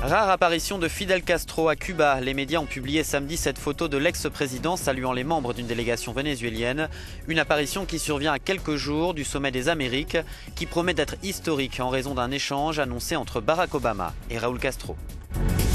Rare apparition de Fidel Castro à Cuba. Les médias ont publié samedi cette photo de l'ex-président saluant les membres d'une délégation vénézuélienne. Une apparition qui survient à quelques jours du sommet des Amériques, qui promet d'être historique en raison d'un échange annoncé entre Barack Obama et Raúl Castro.